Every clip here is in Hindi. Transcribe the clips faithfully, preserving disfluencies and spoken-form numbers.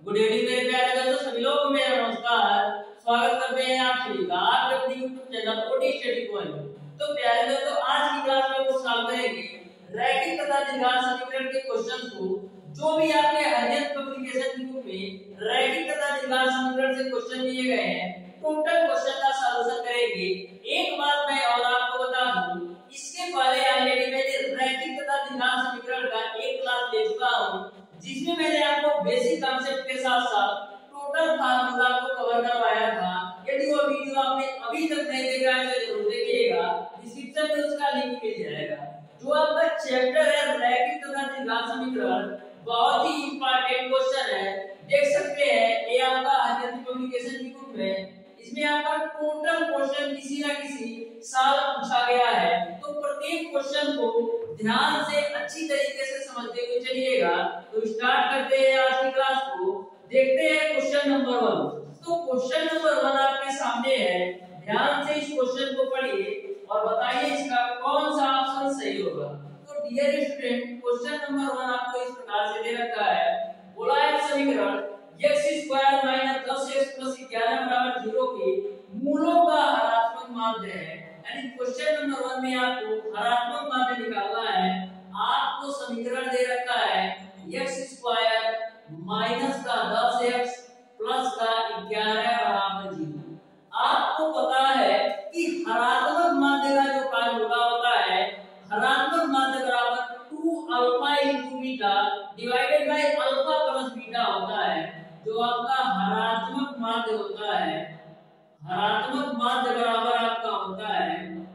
गुड इवनिंग मेरे प्यारे दोस्तों, सभी लोगों को मेरा नमस्कार। स्वागत करते हैं आप सभी का आपके अपने YouTube channel OD study point. तो प्यारे दोस्तों, आज की क्लास में वो सॉल्व करेंगे रैखिक तथा द्विघात समीकरण के क्वेश्चंस को, जो भी आपके अध्ययन पब्लिकेशन की बुक में रैखिक तथा द्विघात समीकरण से क्वेश्चन दिए गए हैं। टोटल क्वेश्चन का सॉल्यूशन करेंगे। एक बात मैं और आपको बता दूं, इसके पहले ऑलरेडी मैंने रैखिक तथा द्विघात समीकरण का एक क्लास ले चुका हूं, जिसमें मैंने आपको बेसिक कांसेप्ट के साथ साथ टोटल फार्मूला को कवर करवाया था। यदि वो वीडियो आपने अभी तक नहीं देखा है तो जरूर देखिएगा, डिस्क्रिप्शन में उसका लिंक मिल जाएगा। जो आपका चैप्टर है रैखिक तथा द्विघात समीकरण, बहुत ही इंपॉर्टेंट क्वेश्चन है। देख सकते हैं ये आपका अध्ययन पब्लिकेशन की बुक में, इसमें आपका टोटल क्वेश्चन किसी ना किसी साल पूछा गया है। तो प्रत्येक क्वेश्चन को ध्यान से अच्छी तरीके से समझते हुए चलिएगा। तो स्टार्ट करते हैं आज की क्लास को। देखते हैं क्वेश्चन नंबर वन। तो क्वेश्चन नंबर वन आपके सामने है, ध्यान से इस क्वेश्चन को पढ़िए और बताइए इसका कौन सा ऑप्शन सही होगा। तो dear student, question number one आपको इस प्रकार से दे रखा है। बोला है समीकरण x स्क्वायर माइनस दस एक्स प्लस ग्यारह बराबर जीरो के मूलों का हरात्मक माध्य है। यानी क्वेश्चन नंबर वन में आपको हरात्मक माध्य निकालना है। आपको समीकरण दे रखा है x स्क्वायर माइनस का दस एक्स प्लस का ग्यारह बराबर जीरो। आपको पता है कि हरात्मक माध्य का जो फार्मूला होता है, हरात्मक माध्य बराबर two alpha into beta divided by alpha plus beta होता है। जो आपका हरात्मक माध्य होता है, हरात्मक माध्य बराबर आपका होता है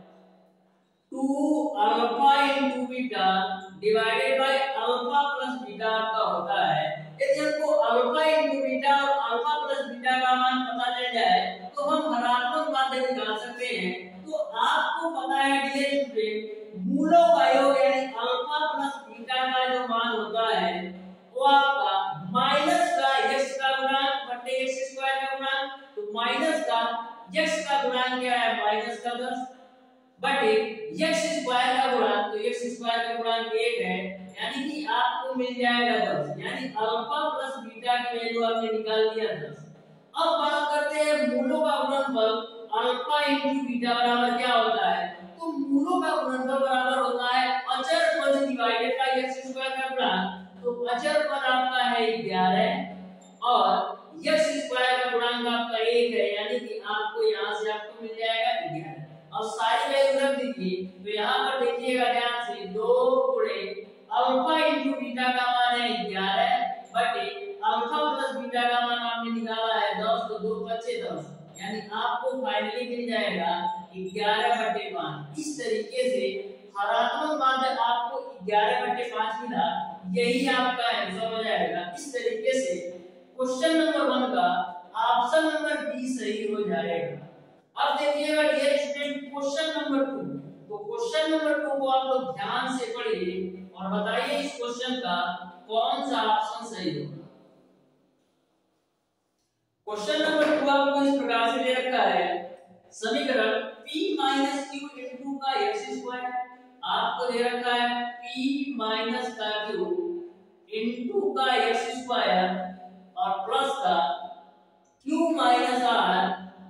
two alpha into beta divided by alpha plus beta आपका होता है। यदि हमको अल्फा इनटू बीटा और अल्फा प्लस बीटा का मान पता चल जाए तो हम हरात्मक माध्य निकाल सकते हैं। तो आपको पता है डियर स्टूडेंट, मूलों का योग यानी अल्फा प्लस बीटा का जो मान होता है वो आपका माइनस का x का गुणांक बटे x स्क्वायर का गुणांक। तो माइनस का x का गुणांक क्या है, माइनस का दस बटे x स्क्वायर का गुणांक, तो x स्क्वायर का गुणांक एक है, यानी कि आपको मिल जाएगा दस। यानी अल्फा प्लस बीटा की वैल्यू आपने निकाल दिया दस। अब बात करते हैं मूलों का गुणनफल अल्फा इनटू बीटा बराबर क्या होता है। तो मूलों का गुणनफल बराबर होता है अचर पद डिवाइडेड बाय x स्क्वायर का गुणांक। तो अचर पद आपका है ग्यारह और x स्क्वायर का गुणांक आपका एक है, यानी कि आपको यहां से आपको मिल जाएगा ग्यारह। अब सारी वैल्यू रख दीजिए। तो यहां पर देखिएगा ध्यान से, दो गुणे अल्फा इनटू बीटा का मान है ग्यारह बटे अल्फा प्लस बीटा का मान आपने निकाला है दस। तो दो पच्चे दस, यानी आपको फाइनली मिल जाएगा ग्यारह बटे पाँच। इस तरीके से हरात्मक माध्य आपको ग्यारह बटे पाँच मिला, यही आपका आंसर हो जाएगा। इस तरीके से क्वेश्चन नंबर वन का ऑप्शन नंबर बी सही हो जाएगा। अब देखिएगा dear student question number two. तो क्वेश्चन नंबर टू को आप लोग ध्यान से पढ़िए और बताइए इस क्वेश्चन का कौन सा ऑप्शन सही होगा। क्वेश्चन नंबर टू आपको इस प्रकार से दे रखा है, समीकरण p माइनस q इनटू का x स्क्वायर। आपको दे रखा है p माइनस का q इनटू का x स्क्वायर और प्लस का q माइनस r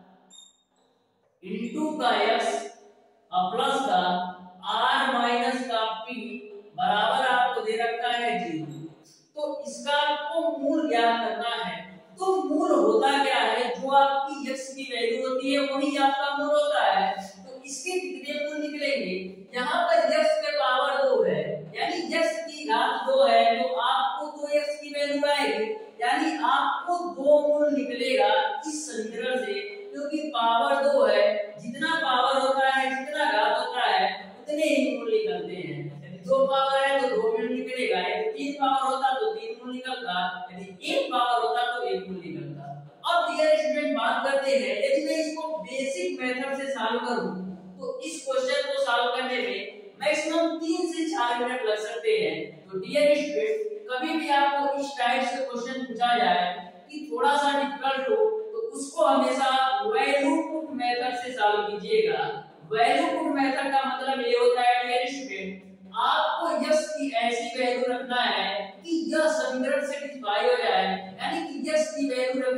इनटू का x और प्लस का r माइनस का p बराबर आपको दे रखा है जीरो। तो इसका आपको मूल ज्ञात करना है। तो मूल होता क्या है, जो आपकी x की वैल्यू होती है वही आपका मूल होता है। तो इसके कितने मूल निकलेंगे, यहाँ पर x के पावर दो है, यानी x की घात दो है, तो आपको दो x की वैल्यू आएगी, यानी आपको दो मूल निकलेगा इस समीकरण से, क्योंकि पावर दो है। जितना पावर होता है, जितना घात होता है, उतने ही मूल निकलते हैं। यदि दो पावर है तो दो मूल निकलेगा, यदि तीन पावर होता तो तीन मूल निकलता, यदि एक पावर होता तो एक मूल निकलता। अब डियर स्टूडेंट बात करते हैं, यदि मैं इसको बेसिक मेथड से सॉल्व करूं तो इस क्वेश्चन को सॉल्व करने में मैक्सिमम तीन से चार मिनट लग सकते हैं। तो डियर स्टूडेंट, कभी भी आपको इस टाइप से क्वेश्चन पूछा जाए कि थोड़ा सा डिफिकल्ट हो तो उसको हमेशा वैल्यू पुट मेथड से सॉल्व कीजिएगा। वैल्यू पुट मेथड का मतलब ये होता है डियर स्टूडेंट, आपको x की ऐसी वैल्यू रखना है कि यह समीकरण सेटिस्फाई हो जाए, यानी कि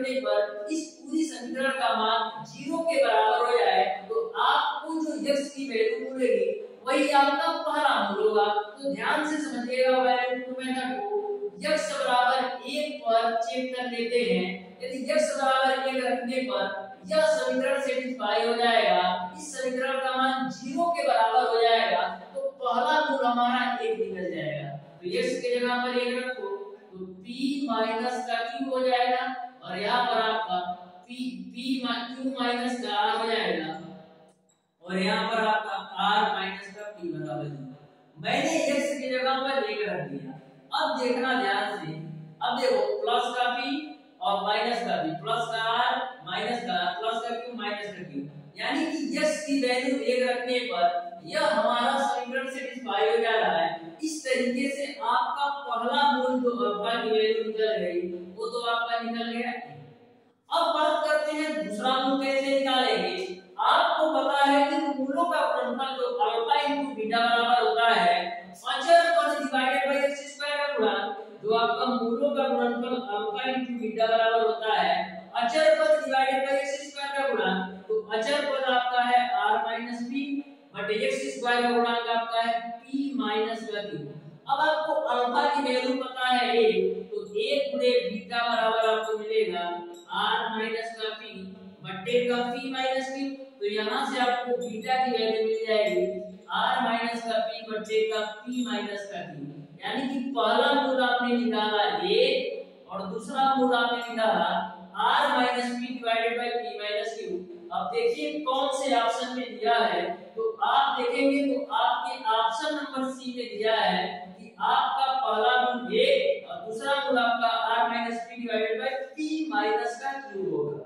करने पर इस पूरी समीकरण का मान जीरो के बराबर हो जाए तो आपको जो x की वैल्यू मिलेगी वही आपका पहला मूल होगा। तो ध्यान से समझिएगा वैल्यू टू मेथड को। x बराबर एक पर चेक कर लेते हैं। यदि x बराबर एक रखने पर यह समीकरण सेटिस्फाई हो जाएगा, इस समीकरण का मान जीरो के बराबर हो जाएगा, तो पहला मूल हमारा एक निकल जाएगा। तो x की जगह पर एक रखो तो p माइनस का q हो जाएगा और यहाँ पर आपका p p q माइनस का r हो जाएगा और यहाँ पर आपका r माइनस का p बराबर है। मैंने x की जगह पर एक रख दिया। अब देखना ध्यान से, अब देखो प्लस का p और माइनस का p, प्लस का r माइनस का r, प्लस का q माइनस का q, यानी कि x की वैल्यू एक रखने पर यह हमारा समीकरण सेटिस्फाई हो जा रहा है। इस तरीके से आपका पहला मूल जो अल्फा की वैल्यू निकल गई वो तो आपका निकल गया। अब बात करते हैं दूसरा मूल कैसे निकालेंगे। आपको पता है कि मूलों का गुणनफल जो अल्फा इनटू बीटा बराबर होता है अचर पद डिवाइडेड बाय x स्क्वायर का गुणा। जो आपका मूलों का गुणनफल अल्फा इनटू बीटा बराबर होता है अचर पद डिवाइडेड बाय x स्क्वायर का गुणा। तो अचर पद आपका है r - p बटे x स्क्वायर का गुणांक आपका है p माइनस का q। अब आपको अल्फा की वैल्यू पता है एक, तो एक गुणे बीटा बराबर आपको मिलेगा r माइनस का p बटे का p माइनस q। तो यहाँ से आपको बीटा की वैल्यू मिल जाएगी r माइनस का p बटे का p माइनस का q। यानी कि पहला मूल आपने निकाला एक और दूसरा मूल आपने निकाला r minus p divided by p minus q। अब देखिए कौन से ऑप्शन में दिया है, तो आप देखेंगे तो आपके ऑप्शन नंबर सी में दिया है कि आपका पहला मूल एक और दूसरा मूल आपका r minus p divided by p minus का q होगा।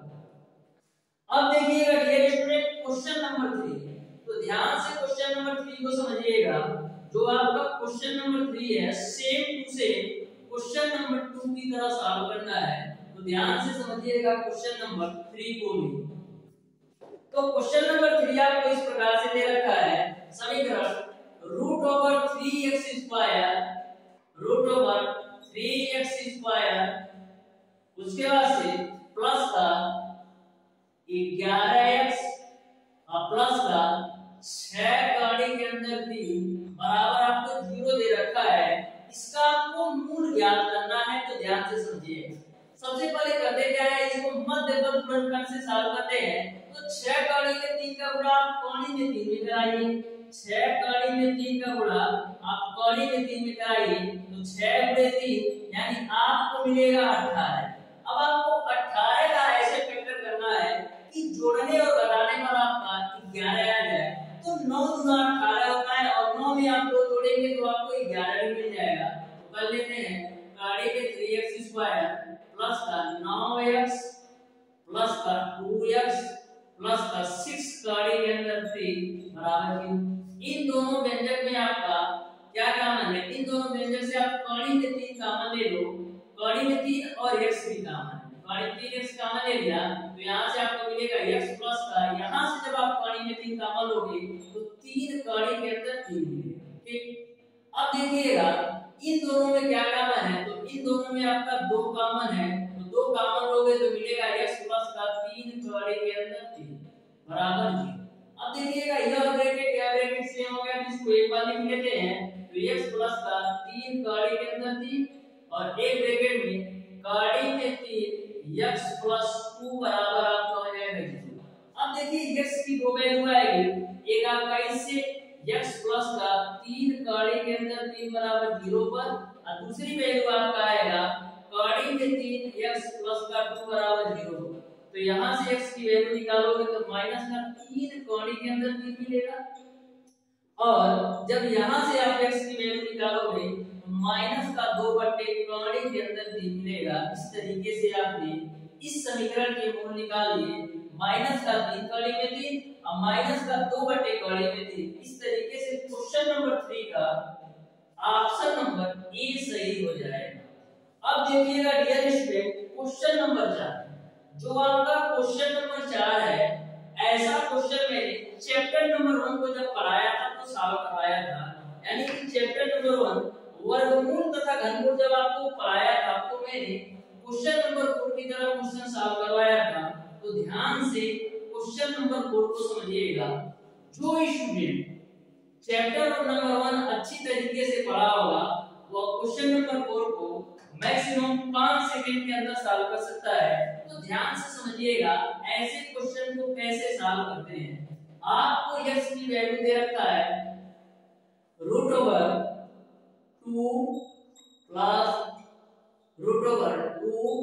अब देखिएगा dear student question number three, तो ध्यान से क्वेश्चन नंबर थ्री को समझिएगा। जो आपका क्वेश्चन नंबर थ्री है same to same question number two की तरह सॉल्व करना है, तो ध्यान से समझिएगा क्वेश्चन नंबर थ्री को भी। तो क्वेश्चन नंबर थ्री आपको इस प्रकार से दे रखा है समीकरण root over three x square root over three x square उसके बाद से प्लस का ग्यारह एक्स और प्लस का छह कड़ी के अंदर तीन बराबर आपको जीरो दे रखा है। इसका आपको मूल ज्ञात करना है, तो ध्यान से समझिए। सबसे पहले करते क्या है, इसको मध्य पद गुणनखंड से सॉल्व करते हैं। तो छह कड़ी में तीन का गुणा आप कड़ी में तीन में कराइए, छह कड़ी में तीन का गुणा आप कड़ी में तीन में कराइए, तो छह गुणे तीन यानी आपको मिलेगा अठारह। अब आपको अठारह का ऐसे फैक्टर करना है कि जोड़ने और घटाने पर आपका ग्यारह आ जाए। तो नौ गुना अठारह होता है और नौ में आप दो जोड़ेंगे तो आपको ग्यारह भी मिल जाएगा। तो कर लेते हैं कड़ी में थ्री एक्स स्क्वायर प्लस का नौ एक्स प्लस का टू एक्स प्लस का सिक्स कड़ी के अंदर थ्री बराबर क्यू। इन दोनों व्यंजक में आपका क्या कॉमन है, इन दोनों व्यंजक से आप कड़ी में तीन कॉमन ले लो, कड़ी में तीन और x भी कॉमन है, कड़ी में तीन x कॉमन ले लिया तो यहाँ से आपको मिलेगा x प्लस का, यहाँ से जब आप कड़ी में तीन कॉमन लोगे तो तीन कड़ी के अंदर तीन मिलेगा। ठीक, अब देखिएगा इन दोनों में क्या कॉमन है, तो इन दोनों में आपका दो कॉमन है, तो दो कॉमन लोगे तो मिलेगा x प्लस का तीन कड़ी के अंदर तीन बराबर जीरो। अब देखिएगा यह ब्रैकेट या ब्रैकेट सेम हो गया, जिसको एक बार लिख लेते हैं तो x प्लस का तीन कड़ी के अंदर तीन और एक ब्रैकेट में कड़ी में तीन x प्लस टू बराबर आपका हो जाएगा जीरो। अब देखिए x की दो वैल्यू आएगी, एक आपका इससे x प्लस का तीन कड़ी के अंदर तीन बराबर जीरो पर और दूसरी वैल्यू आपका आएगा कड़ी में तीन x प्लस का टू बराबर जीरो। तो यहाँ से x की वैल्यू निकालोगे तो माइनस का तीन कड़ी के अंदर तीन मिलेगा और जब यहाँ से आप x की वैल्यू निकालोगे तो माइनस का दो बट्टे कड़ी के अंदर तीन मिलेगा। इस तरीके से आपने इस समीकरण के मूल निकाल लिए, माइनस का तीन कड़ी में तीन और माइनस का दो बट्टे कड़ी में तीन। इस तरीके से क्वेश्चन नंबर थ्री का ऑप्शन नंबर ए सही हो जाएगा। अब देखिएगा डियर स्टूडेंट क्वेश्चन नंबर चार, जो आपका क्वेश्चन नंबर चार है, ऐसा क्वेश्चन मैंने चैप्टर नंबर वन को जब पढ़ाया था तो सॉल्व करवाया था। यानी कि चैप्टर नंबर वन वर्गमूल तथा घनमूल जब आपको पढ़ाया था तो मैंने क्वेश्चन नंबर फोर की तरफ क्वेश्चन सॉल्व करवाया था, तो ध्यान से क्वेश्चन नंबर फोर को समझिएगा। जो स्टूडेंट चैप्टर नंबर वन अच्छी तरीके से पढ़ा होगा वो क्वेश्चन नंबर फोर को मैक्सिमम पाँच सेकंड के अंदर सॉल्व कर सकता है। तो ध्यान से समझिएगा ऐसे क्वेश्चन को कैसे सॉल्व करते हैं। आपको x की वैल्यू दे रखा है root over two plus root over two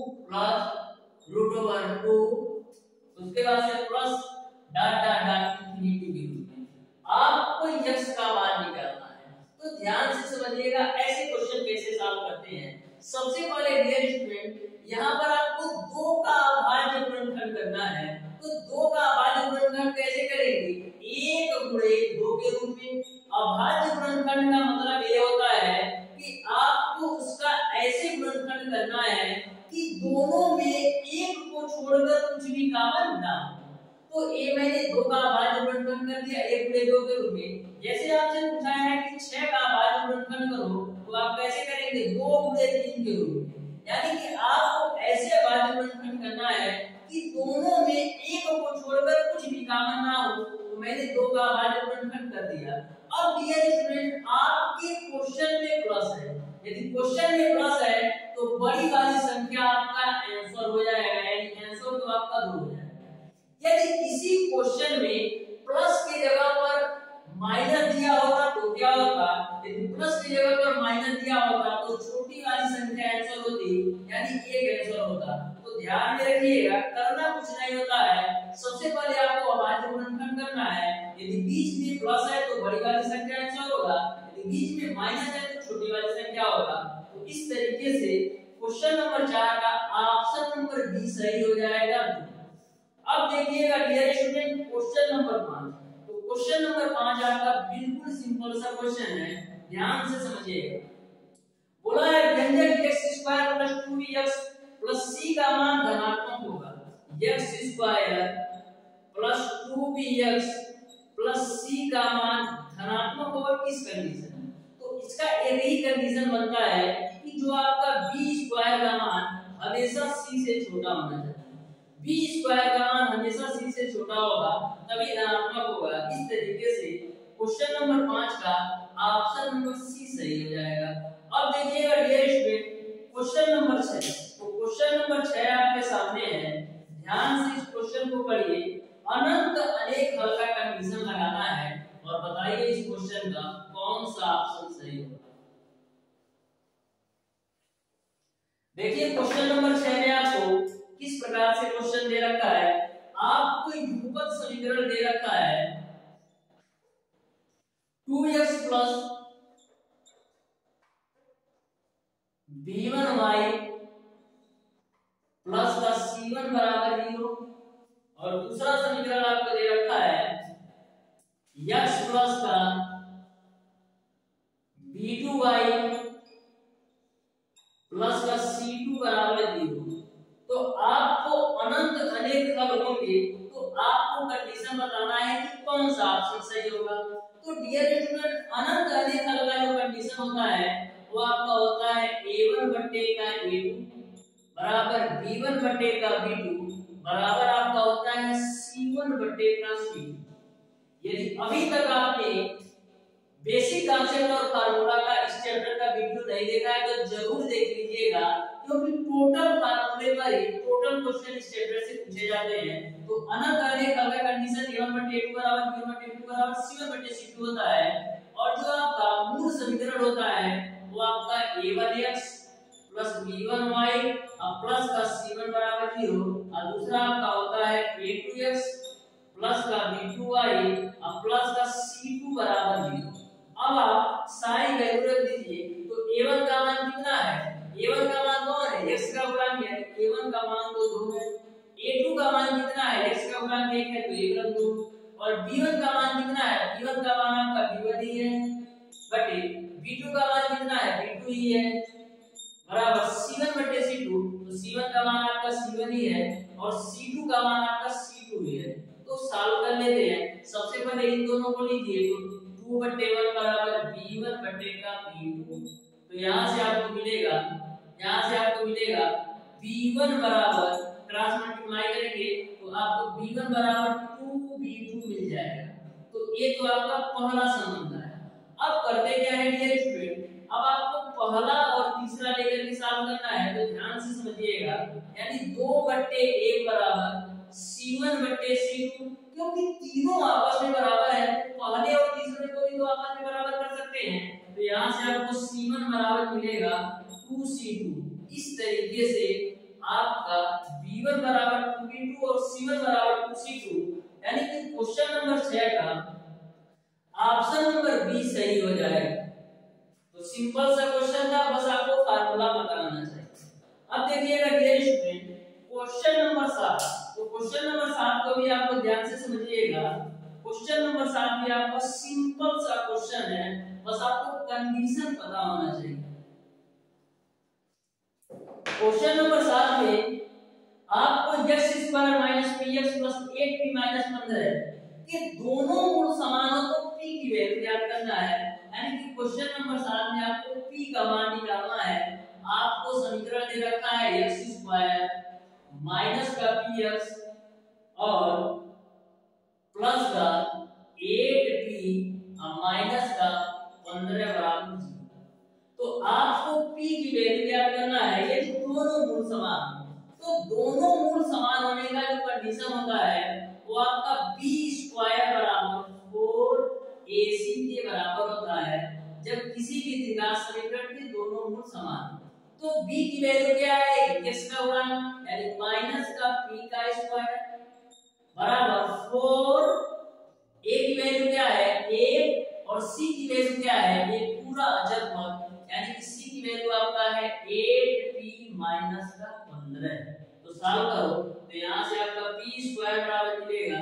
plus root over two, उसके बाद से plus dot dot dot infinity के रूप में आपको x का मान निकालना है। तो ध्यान से समझिएगा ऐसे क्वेश्चन कैसे सॉल्व करते हैं। सबसे पहले डियर स्टूडेंट यहाँ पर आपको दो का अभाज्य गुणनखंड करना है। तो दो का अभाज्य गुणनखंड कैसे करेंगे? एक गुणे दो के रूप में। अभाज्य गुणनखंड का मतलब ये होता है कि आपको उसका ऐसे गुणनखंड करना है कि दोनों में एक को छोड़कर कुछ भी कॉमन ना हो। तो ये मैंने दो का अभाज्य गुणनखंड कर दिया एक गुणे दो के रूप में। जैसे आपसे पूछा है कि छह का अभाज्य गुणनखंड करो, तो आप कैसे करेंगे? दो गुणे तीन के रूप में। यानी कि आपको ऐसे अभाज्य गुणनखंड करना है कि दोनों में एक को छोड़कर कुछ भी कॉमन ना हो। तो मैंने दो का अभाज्य गुणनखंड कर दिया। अब डियर स्टूडेंट आपके क्वेश्चन में प्लस है, यदि क्वेश्चन में प्लस है तो बड़ी वाली संख्या आपका आंसर हो जाएगा, यानी आंसर तो आपका दो हो जाएगा। यदि इसी क्वेश्चन में प्लस की जगह पर माइनस दिया होता तो क्या होता? यदि प्लस की जगह पर माइनस दिया होता तो छोटी वाली संख्या आंसर होती, यानी एक आंसर होता। तो ध्यान में रखिएगा, करना कुछ नहीं होता है। सबसे पहले आपको अभाज्य गुणनखंड करना है। यदि बीच में प्लस है तो बड़ी वाली संख्या आंसर होगा, यदि बीच में माइनस है तो छोटी वाली संख्या होगा। तो इस तरीके से क्वेश्चन नंबर चार का ऑप्शन नंबर बी सही हो जाएगा। अब देखिएगा डियर स्टूडेंट क्वेश्चन नंबर पाँच। तो क्वेश्चन नंबर पाँच आपका बिल्कुल सिंपल सा क्वेश्चन है, ध्यान से समझिएगा। बोला है व्यंजक x square plus two b x plus c का मान धनात्मक होगा। x square plus two b x plus c का मान धनात्मक होगा किस कंडीशन में? तो इसका एक ही कंडीशन बनता है कि जो आपका b स्क्वायर का मान हमेशा c से छोटा होना चाहिए। b स्क्वायर का मान हमेशा c से छोटा होगा तभी धनात्मक होगा। इस तरीके से क्वेश्चन नंबर पाँच का ऑप्शन नंबर सी सही हो जाएगा। अब देखिएगा डियर स्टूडेंट क्वेश्चन नंबर छह। तो क्वेश्चन नंबर छह आपके सामने है, ध्यान से इस क्वेश्चन को पढ़िए। अनंत अनेक हल का कंडीशन लगाना है और बताइए इस क्वेश्चन का कौन सा ऑप्शन सही होगा। देखिए क्वेश्चन नंबर छह में आपको किस प्रकार से क्वेश्चन दे रखा है। आपको युगपत समीकरण दे रखा है two x plus b one y plus का सी वन बराबर जीरो, और दूसरा समीकरण आपको दे रखा है x प्लस का बी टू वाई प्लस का सी टू बराबर जीरो। तो आपको अनंत अनेक हल होंगे तो आपको कंडीशन बताना है कि कौन सा ऑप्शन सही होगा। तो डियर स्टूडेंट अनंत अनेक हल का जो कंडीशन होता है वो आपका होता है ए वन बटे का ए टू बराबर बी वन बटे का बी टू बराबर आपका होता है सी वन बटे का सी टू। यदि अभी तक आपने बेसिक कॉन्सेप्ट और फार्मूला का इस चैप्टर का वीडियो नहीं देखा है तो जरूर देख लीजिएगा, क्योंकि टोटल फार्मूले पर ही टोटल क्वेश्चन इस चैप्टर से पूछे जाते हैं। तो अनंत अनेक हल का कंडीशन ए वन बटे ए टू बराबर बी वन बटे बी टू बराबर सी वन बटे सी टू होता है, और जो आपका मूल समीकरण होता है वो आपका a one x plus b one y plus का सी वन बराबर जीरो, और दूसरा आपका होता है ए टू एक्स प्लस का बी टू वाई प्लस का सी टू बराबर जीरो। अब आप सारी वैल्यू रख दीजिए। तो ए वन का मान कितना है? ए वन का मान कौन है? x का गुणांक है, ए वन का मान तो दो है। ए टू का मान कितना है? x का गुणांक एक है तो एक रख दो। और बी वन का मान कितना है? बी वन का मान आपका बी वन ही है बटे बी टू का मान कितना है? बी टू ही है बराबर सी वन बटे सी टू। तो सी वन का मान आपका सी वन ही है और सी टू का मान आपका सी टू ही है। तो सॉल्व कर लेते हैं। सबसे पहले इन दोनों को लीजिए, तो टू बटे वन बराबर बी वन बटे का बी टू। तो यहाँ से आपको मिलेगा, यहाँ से आपको मिलेगा बी वन बराबर क्रॉस मल्टीप्लाई करेंगे तो आपको बी वन बराबर टू बी टू मिल जाएगा। तो ये तो आपका पहला संबंध है। अब करते क्या है डियर स्टूडेंट, अब आपको पहला और तीसरा लेकर के सॉल्व करना है, तो ध्यान से समझिएगा। यानी दो बट्टे एक बराबर सी वन बट्टे सी टू, क्योंकि तीनों आपस में बराबर है, पहले और तीसरे को भी तो आपस में बराबर कर सकते हैं। तो यहाँ से आपको सी वन बराबर मिलेगा टू सी टू। इस तरीके से आपका बी वन बराबर टू बी टू और सी वन बराबर टू सी टू, यानी कि क्वेश्चन नंबर छह का ऑप्शन नंबर बी सही हो जाएगा। तो सिंपल सा क्वेश्चन था, बस आपको फार्मूला पता होना चाहिए। अब देखिएगा डियर स्टूडेंट, क्वेश्चन नंबर सात, तो क्वेश्चन नंबर सात को भी आपको ध्यान से समझिएगा। क्वेश्चन नंबर सात भी आपका सिंपल सा क्वेश्चन है, बस आपको कंडीशन पता होना चाहिए। क्वेश्चन नंबर सात में आपको x square minus p x plus eight p minus पंद्रह के दोनों मूल समानों को p की वैल्यू ज्ञात करना है। यानी कि क्वेश्चन नंबर सात में आपको p का मान निकालना है। आपको समीकरण दे रखा है x स्क्वायर माइनस का px और प्लस का एट पी माइनस का पंद्रह बराबर जीरो। तो आपको p की वैल्यू ज्ञात करना है, ये दोनों मूल समान। तो दोनों मूल समान होने का जो कंडीशन होता है वो आपका b स्क्वायर बराबर फोर ए सी के बराबर होता है, जब किसी भी त्रिघात समीकरण के दोनों मूल समान। तो b की वैल्यू क्या है, x का गुणा यानी माइनस का p का स्क्वायर बराबर फोर, a की वैल्यू क्या है एट और c की वैल्यू क्या है, ये पूरा अचर पद यानी कि c की वैल्यू आपका है एट पी माइनस का पंद्रह। तो सॉल्व करो तो यहां से आपका p स्क्वायर बराबर मिलेगा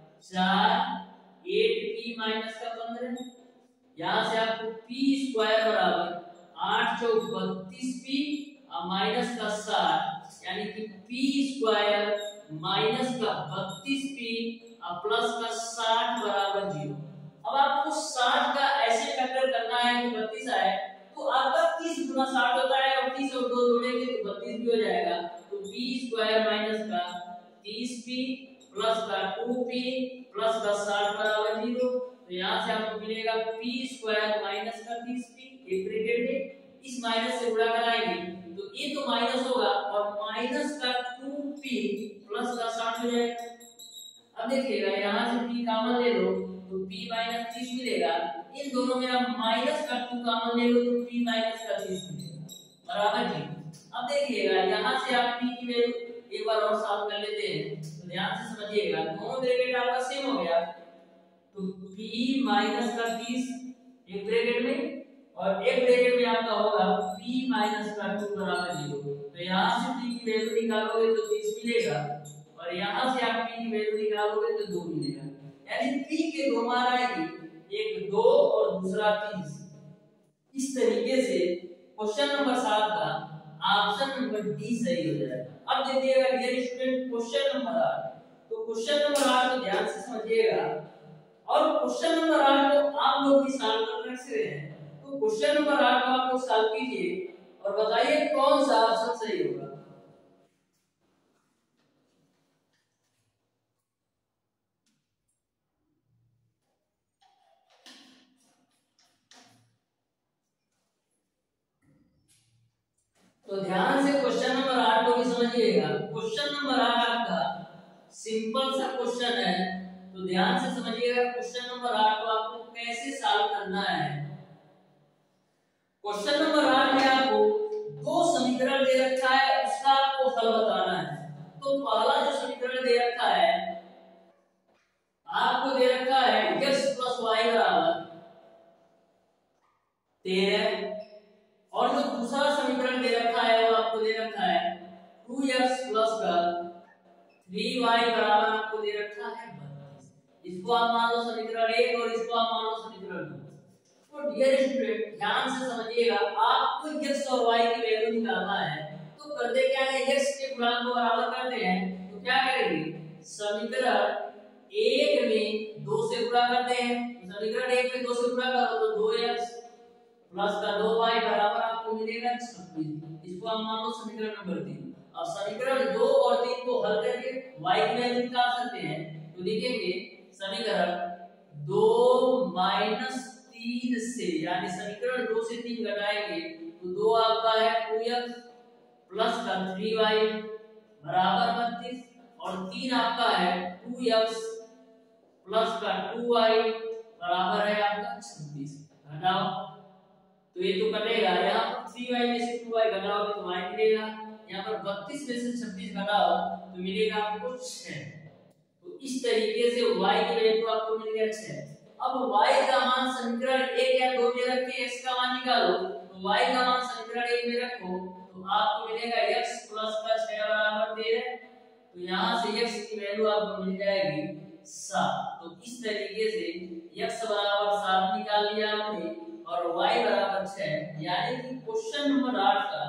चार एट पी माइनस का पंद्रह। यहां से आपको p स्क्वायर बराबर आठ चौक बत्तीस पी और माइनस का साठ, यानी कि p स्क्वायर माइनस का बत्तीस पी और प्लस का साठ बराबर जीरो। अब आपको साठ का ऐसे फैक्टर करना है कि बत्तीस आए, तो आपका तीस गुना साठ होता है और तीस और दो जोड़ेंगे तो बत्तीस भी हो जाएगा। तो p स्क्वायर माइनस का तीस पी प्लस का टू पी प्लस का साठ बराबर जीरो। तो यहाँ से आपको मिलेगा p स्क्वायर माइनस का तीस पी, एक ब्रैकेट में इस माइनस से गुणा कराएंगे तो ये तो माइनस होगा और माइनस का टू पी प्लस का साठ हो जाएगा। अब देखिएगा यहाँ से p कॉमन ले लो तो p माइनस तीस मिलेगा, इन दोनों में आप माइनस का टू कॉमन ले लो तो p माइनस का तीस मिलेगा बराबर जी। अब देखिएगा यहाँ से आप p की वैल्यू एक बार और सॉल्व कर लेते हैं, तो ध्यान से समझिएगा। दोनों ब्रैकेट आपका सेम हो गया, तो p माइनस का तीस एक ब्रैकेट में और एक ब्रैकेट में आपका होगा p माइनस का टू बराबर जीरो। तो यहाँ से p की वैल्यू निकालोगे तो तीस मिलेगा और यहाँ से आप p की वैल्यू निकालोगे तो दो मिलेगा, यानी p के दो मान आएंगे, एक दो और दूसरा तीस। इस तरीके से क्वेश्चन नंबर सात का ऑप्शन नंबर डी सही हो जाएगा। अब देखिएगा डियर स्टूडेंट क्वेश्चन नंबर आठ, तो क्वेश्चन नंबर आठ को ध्यान से समझिएगा और क्वेश्चन नंबर आठ को आप लोग भी सॉल्व कर सकते हैं। तो क्वेश्चन नंबर आठ को आप लोग सॉल्व कीजिए और बताइए कौन सा ऑप्शन सही होगा। तो ध्यान से क्वेश्चन नंबर आठ को भी समझिएगा। क्वेश्चन नंबर आठ आपका सिंपल सा क्वेश्चन है, तो ध्यान से समझिएगा। क्वेश्चन नंबर आठ को आपको कैसे सॉल्व करना है। क्वेश्चन नंबर आठ में आपको दो समीकरण दे रखा है, उसका आपको हल बताना है। तो पहला जो समीकरण दे रखा है आपको दे रखा है x प्लस वाई बराबर तेरह, और जो दूसरा समीकरण दे रखा है वो आपको दे रखा है टू एक्स प्लस का थ्री वाई बराबर आपको दे रखा है बत्तीस। इसको आप मान लो समीकरण एक और इसको आप मान लो समीकरण दो। तो डियर स्टूडेंट ध्यान से समझिएगा, आपको x और y की वैल्यू निकालना है। तो करते क्या है, x के गुणांक को बराबर करते हैं। तो क्या करेंगे, समीकरण एक में दो से गुणा करते हैं। तो समीकरण एक में दो से गुणा करो तो दो एक्स प्लस का दो वाई बराबर आपको मिलेगा छब्बीस। इसको हम मान लो समीकरण नंबर तीन। अब समीकरण दो और तीन को हल करके y की वैल्यू निकाल सकते हैं। तो लिखेंगे समीकरण दो माइनस तीन से, यानी समीकरण दो से तीन घटाएंगे तो दो आपका है टू एक्स प्लस का थ्री वाई बराबर बत्तीस, और तीन आपका है टू एक्स प्लस का टू वाई बराबर है आपका छब्बीस। घटाओ तो ये तो कटेगा, यहाँ पर थ्री वाई में से टू वाई घटाओगे तो y मिलेगा, यहाँ पर बत्तीस में से छब्बीस घटाओ तो मिलेगा आपको छह। तो इस तरीके से y की वैल्यू आपको मिल गया छह। अब y का मान समीकरण एक या दो में रख के x का मान निकालो, तो y का मान समीकरण एक में रखो तो आपको मिलेगा x प्लस का छह बराबर तेरह। तो यहाँ से x की वैल्यू आपको मिल जाएगी सात। तो इस तरीके से x बराबर सात निकाल लिया हमने और y बराबर छह, यानी कि क्वेश्चन नंबर आठ का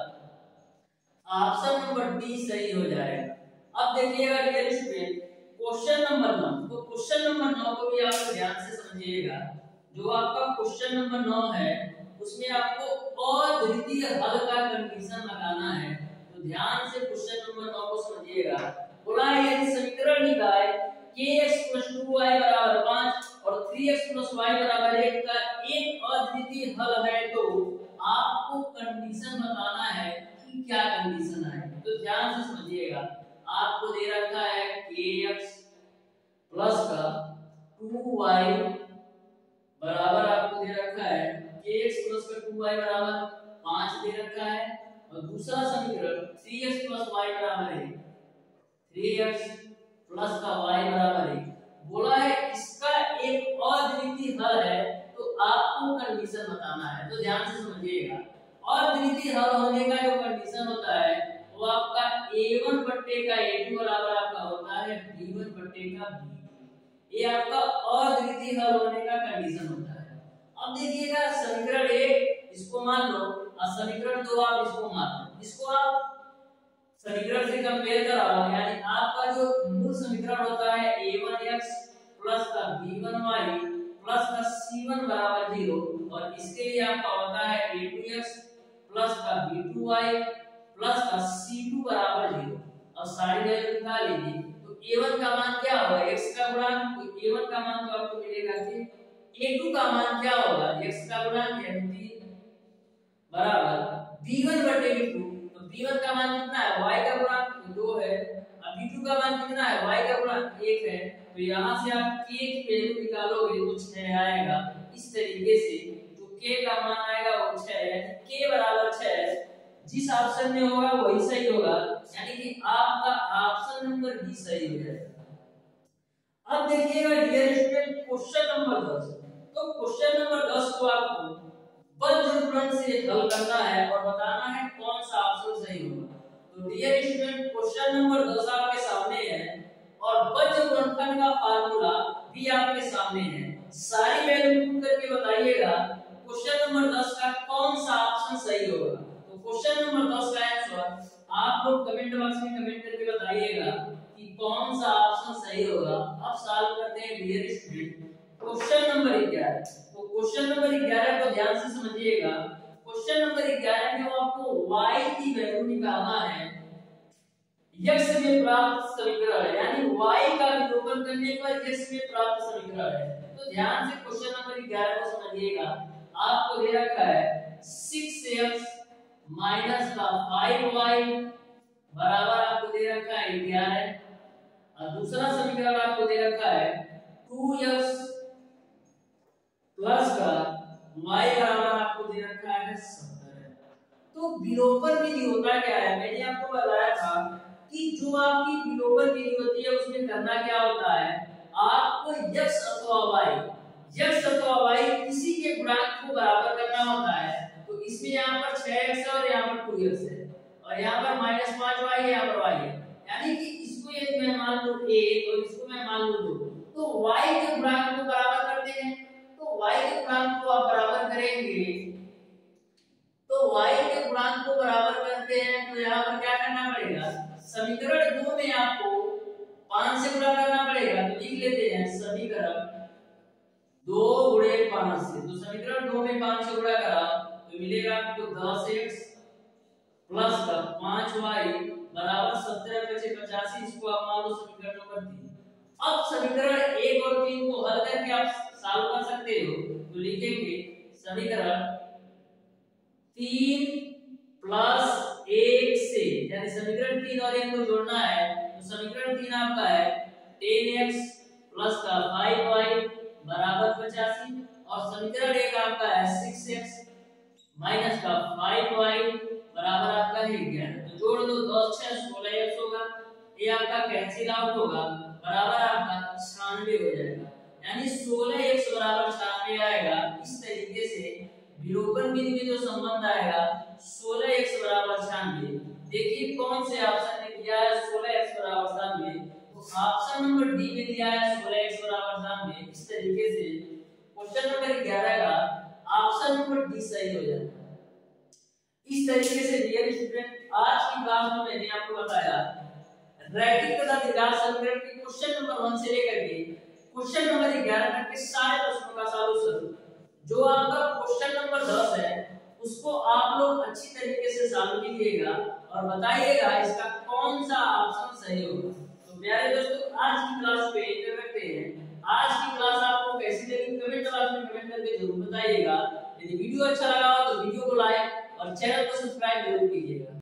ऑप्शन नंबर डी सही हो जाएगा। अब देखिएगा डियर स्टूडेंट क्वेश्चन नंबर नौ, तो क्वेश्चन नंबर नौ को भी आप ध्यान से समझिएगा। जो आपका क्वेश्चन नंबर नौ है उसमें आपको अद्वितीय हल का कंडीशन लगाना है। तो ध्यान से क्वेश्चन नंबर नौ को समझिएगा। बोला है यदि समीकरण निकाय kx + टू वाई बराबर पाँच और थ्री एक्स + y बराबर एक का एक अद्वितीय हल है तो आपको कंडीशन बताना है कि क्या कंडीशन है। तो ध्यान से समझिएगा। आपको दे रखा है kx प्लस का टू वाई बराबर, आपको दे रखा है kx प्लस का टू वाई बराबर पाँच दे रखा है, और दूसरा समीकरण थ्री एक्स + y बराबर है थ्री एक्स प्लस का y बराबर है। बोला है इसका एक अद्वितीय हल है तो आपको कंडीशन बताना है। तो ध्यान से समझिएगा। अद्वितीय हल होने का जो कंडीशन होता है वो आपका ए वन बट्टे का ए टू बराबर आपका होता है बी वन बट्टे का बी टू। ये आपका अद्वितीय हल होने का कंडीशन होता है। अब देखिएगा समीकरण एक इसको मान लो और समीकरण दो आप इसको मान लो। इसको आप समीकरण से कंपेयर कराओ, यानी आपका जो मूल समीकरण होता है ए वन एक्स प्लस का बी वन वाई प्लस का सी वन बराबर जीरो, और इसके लिए आपका होता है ए टू एक्स प्लस का बी टू वाई प्लस का सी टू बराबर जीरो। अब सारी वैल्यू निकाल लीजिए। तो ए वन का मान क्या होगा, x का गुणांक। तो ए वन का मान तो आपको मिलेगा कि ए टू का मान क्या होगा, x का गुणांक है तीन बराबर बी वन बटे बी टू। तो बी वन का मान कितना है, y का गुणांक दो है, अब बी टू का मान कितना है, y का गुणांक एक है। तो यहाँ से आप k की वैल्यू निकालोगे तो छह आएगा। इस तरीके से जो k का मान आएगा वो छह है। k बराबर छह जिस ऑप्शन में होगा वही सही होगा, यानी कि आपका ऑप्शन नंबर डी सही हो जाएगा। अब देखिएगा डियर स्टूडेंट क्वेश्चन नंबर दस। तो क्वेश्चन नंबर दस को आपको वज्रगुणन से हल करना है और बताना है कौन सा ऑप्शन सही होगा। तो डियर स्टूडेंट क्वेश्चन नंबर दस आपके सामने है और वज्रगुणनखंड का फार्मूला भी आपके सामने है। सारी वैल्यू पुट करके बताइएगा क्वेश्चन नंबर दस का कौन सा ऑप्शन सही होगा। तो क्वेश्चन नंबर दस का आंसर आप लोग कमेंट बॉक्स में कमेंट करके बताइएगा कि कौन सा ऑप्शन सही होगा। अब सॉल्व करते हैं डियर स्टूडेंट क्वेश्चन नंबर ग्यारह। तो क्वेश्चन नंबर ग्यारह को ध्यान से समझिएगा। क्वेश्चन नंबर ग्यारह में आपको y की वैल्यू निकालना है x में प्राप्त समीकरण, यानी y का विलोपन करने पर x में प्राप्त समीकरण है। तो ध्यान से क्वेश्चन नंबर ग्यारह को समझिएगा। आपको दे रखा है सिक्स एक्स माइनस का फाइव वाई बराबर आपको दे रखा है ग्यारह, और दूसरा समीकरण आपको दे रखा है टू एक्स प्लस का y बराबर आपको दे रखा है सत्तर। तो विलोपन विधि होता क्या है, मैंने आपको बताया था कि जो आपकी विलोपन विधि होती है उसमें करना क्या होता है, आपको x अथवा y x अथवा y किसी के गुणांक को बराबर करना होता है। तो इसमें यहाँ पर छह एक्स है और यहाँ पर टू एक्स है, और यहाँ पर माइनस पांच वाई है, यहाँ पर y है, यानी कि इसको एक मैं मान लूं एक और इसको मैं मान लूं दो। तो y के गुणांक को बराबर करते हैं। तो y के गुणांक को आप बराबर करेंगे, तो y के गुणांक को बराबर करते हैं तो यहाँ पर क्या करना पड़ेगा, समीकरण दो में आपको पांच से गुणा करना पड़ेगा। तो लिख लेते हैं समीकरण दो गुणे पांच से। तो समीकरण दो में पांच से गुणा करा तो मिलेगा आपको दस एक्स प्लस का पांच वाई बराबर सत्रह पचे पचासी, इसको आप मान लो समीकरण नंबर तीन। अब समीकरण एक और तीन को हल करके आप सॉल्व कर सकते हो, तो लिखेंगे समीकरण तीन प्लस एक से, यानी समीकरण तीन और एक को जोड़ना है, तो समीकरण तीन आपका है टेन एक्स प्लस का फाइव वाई बराबर पचासी, और समीकरण एक आपका है सिक्स एक्स माइनस का फाइव वाई बराबर आपका है ग्यारह। तो जोड़ दो, दस छह सोलह एक्स होगा, ये आपका कैंसिल आउट होगा, बराबर आपका छियानवे हो जाएगा, यानी सोलह एक्स बराबर छियानवे आएगा। इस तरीके से विलोपन विधि में जो संबंध आएगा सोलह एक्स बराबर छियानवे, देखिए कौन से ऑप्शन में दिया है सोलह एक्स बराबर छियानवे, तो ऑप्शन नंबर डी में दिया है सोलह एक्स बराबर छियानवे। इस तरीके से क्वेश्चन नंबर ग्यारह का ऑप्शन नंबर डी सही हो जाता है। इस तरीके से डियर स्टूडेंट आज की क्लास में मैंने आपको बताया रैखिक तथा द्विघात समीकरण के क्वेश्चन नंबर वन से लेकर के क्वेश्चन नंबर ग्यारह तक के सारे प्रश्नों का सॉल्यूशन। जो आपका क्वेश्चन नंबर दस है उसको आप लोग अच्छी तरीके से सॉल्व कीजिएगा और बताइएगा इसका कौन सा ऑप्शन सही होगा। तो प्यारे दोस्तों आज की क्लास पे यहीं तक रखते हैं। आज की क्लास आपको कैसी लगी कमेंट बॉक्स में कमेंट करके जरूर बताइएगा। यदि वीडियो अच्छा लगा हो तो वीडियो को लाइक और चैनल को सब्सक्राइब जरूर कीजिएगा।